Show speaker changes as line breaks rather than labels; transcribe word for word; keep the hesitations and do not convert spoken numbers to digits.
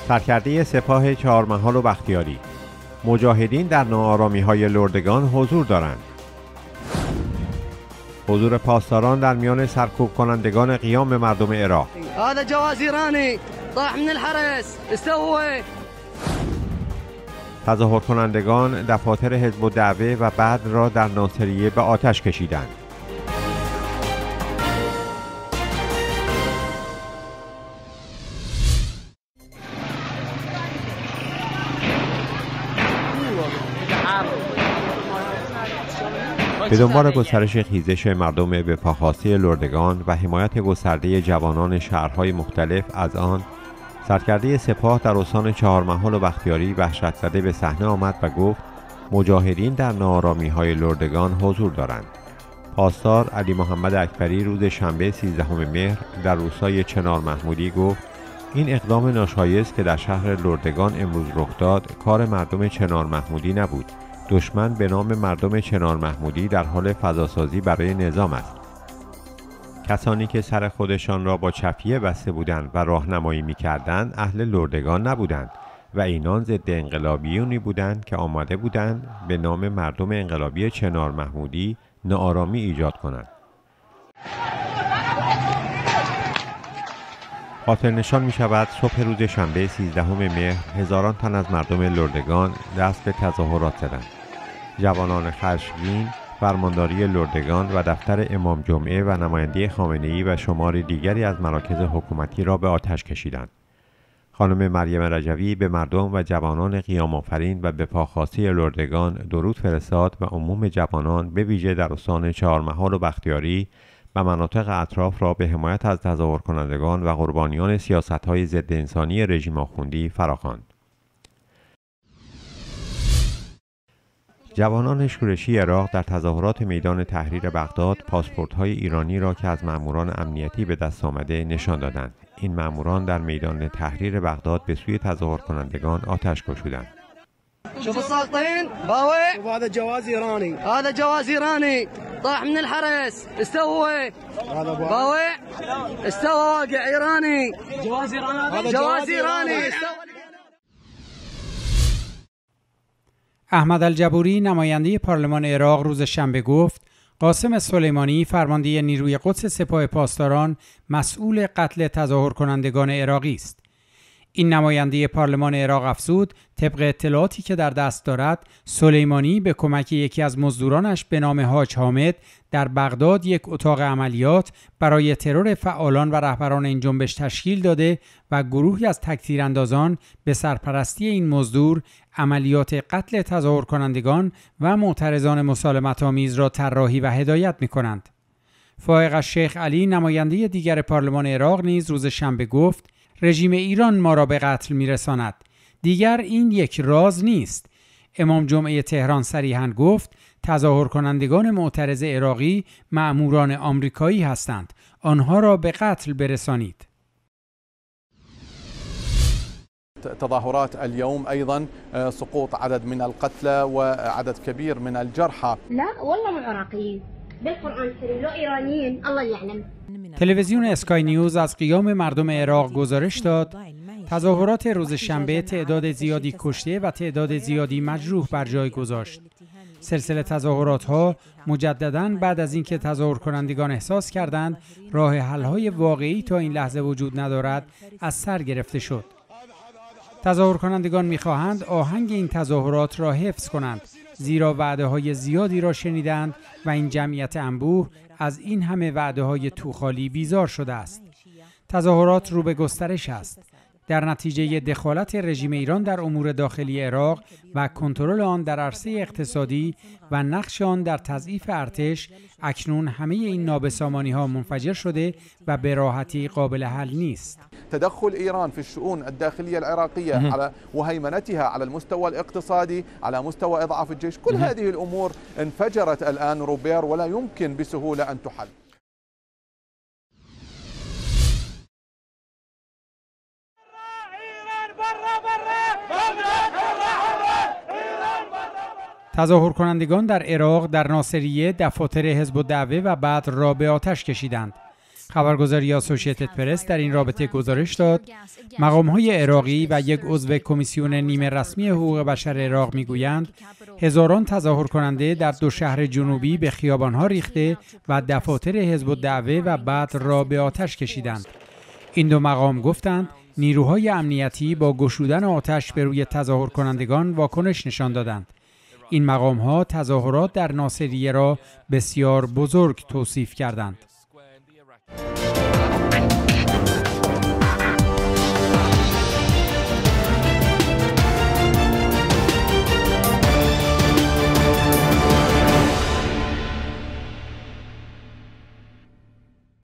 سرکرده سپاه چهارمحال و بختیاری: مجاهدین در ناآرامی‌های لردگان حضور دارند. حضور پاسداران در میان سرکوب کنندگان قیام مردم عراق.
هذا جواز ایرانی طاح من الحرس استوى.
تظاهر کنندگان دفاتر حزب الدعوه و بعد را در ناصریه به آتش کشیدند. به دنبال گسترش خیزش مردم به پاخواسته لردگان و حمایت گسترده جوانان شهرهای مختلف از آن، سرکرده سپاه در استان چهارمحال و بختیاری وحشت زده به صحنه آمد و گفت مجاهدین در ناآرامی‌های لردگان حضور دارند. پاسدار علی محمد اکبری روز شنبه سیزدهم مهر در روستای چنار محمودی گفت این اقدام ناشایست که در شهر لردگان امروز رخ داد کار مردم چنار محمودی نبود. دشمن به نام مردم چنار محمودی در حال فضاسازی برای نظام است. کسانی که سر خودشان را با چفیه بسته بودند و راهنمایی می‌کردند اهل لردگان نبودند و اینان ضد انقلابیونی بودند که آماده بودند به نام مردم انقلابی چنار محمودی ناآرامی ایجاد کنند. خاطر نشان می شود صبح روز شنبه سیزدهم مهر هزاران تن از مردم لردگان دست به تظاهرات زدند. جوانان خشمگین فرمانداری لردگان و دفتر امام جمعه و نماینده خامنه‌ای و شمار دیگری از مراکز حکومتی را به آتش کشیدند. خانم مریم رجوی به مردم و جوانان قیام آفرین و به پاخواسته لردگان درود فرستاد و عموم جوانان به ویژه در استان چهارمحال و بختیاری و مناطق اطراف را به حمایت از تظاهر کنندگان و قربانیان سیاست‌های ضد انسانی رژیم آخوندی فراخواند. جوانان شورشی عراق در تظاهرات میدان تحریر بغداد پاسپورت‌های ایرانی را که از ماموران امنیتی به دست آمده نشان دادند. این ماموران در میدان تحریر بغداد به سوی تظاهر کنندگان آتش گشودند.
شوف الساقطين باوع. هذا جواز ايراني. هذا جواز ايراني طاح من الحرس استوى. هذا باوع استوى واقع ايراني. جواز ايراني. جواز ايراني استوى.
احمد الجبوری نماینده پارلمان عراق روز شنبه گفت قاسم سلیمانی فرمانده نیروی قدس سپاه پاسداران مسئول قتل تظاهر کنندگان عراقی است. این نماینده پارلمان عراق افزود طبق اطلاعاتی که در دست دارد سلیمانی به کمک یکی از مزدورانش به نام حاج حامد در بغداد یک اتاق عملیات برای ترور فعالان و رهبران این جنبش تشکیل داده و گروهی از تکتیراندازان به سرپرستی این مزدور عملیات قتل تظاهر کنندگان و معترضان مسالمت آمیز را طراحی و هدایت می کنند. فائق الشیخ علی نماینده دیگر پارلمان عراق نیز روز شنبه گفت رژیم ایران ما را به قتل میرساند. دیگر این یک راز نیست. امام جمعه تهران صریحاً گفت تظاهر کنندگان معترض عراقی مأموران آمریکایی هستند. آنها را به قتل برسانید.
تظاهرات اليوم أيضا سقوط عدد من القتلى وعدد كبير من الجرحى.
لا والله مو عراقيين بالقرآن الكريم، لو إيرانيين الله يعلم.
تلویزیون اسکای نیوز از قیام مردم عراق گزارش داد تظاهرات روز شنبه تعداد زیادی کشته و تعداد زیادی مجروح بر جای گذاشت. سلسله تظاهرات ها مجدداً بعد از اینکه تظاهر کنندگان احساس کردند راه حل های واقعی تا این لحظه وجود ندارد از سر گرفته شد. تظاهر کنندگان می‌خواهند آهنگ این تظاهرات را حفظ کنند، زیرا وعده‌های زیادی را شنیدند و این جمعیت انبوه از این همه وعده‌های توخالی بیزار شده است. تظاهرات رو به گسترش است. در نتیجه دخالت رژیم ایران در امور داخلی عراق و کنترل آن در عرصه اقتصادی و نقش آن در تضعیف ارتش، اکنون همه این نابسامانی‌ها منفجر شده و به راحتی قابل حل نیست.
تدخل إيران في الشؤون الداخلية العراقية على وهيمنتها على المستوى الاقتصادي على مستوى إضعاف الجيش، كل هذه الأمور انفجرت الآن روبير ولا يمكن بسهولة أن تحل.
تظاهر کنندگان در عراق در ناصریه دفاتر حزب الدعوه و بعد را به آتش کشیدند. خبرگزاری آسوشیتد پرس در این رابطه گزارش داد مقام‌های عراقی و یک عضو کمیسیون نیمه رسمی حقوق بشر عراق می‌گویند هزاران تظاهر کننده در دو شهر جنوبی به خیابان‌ها ریخته و دفاتر حزب الدعوه و بعد را به آتش کشیدند. این دو مقام گفتند نیروهای امنیتی با گشودن آتش به روی تظاهر کنندگان واکنش نشان دادند. این مقام‌ها تظاهرات در ناصریه را بسیار بزرگ توصیف کردند.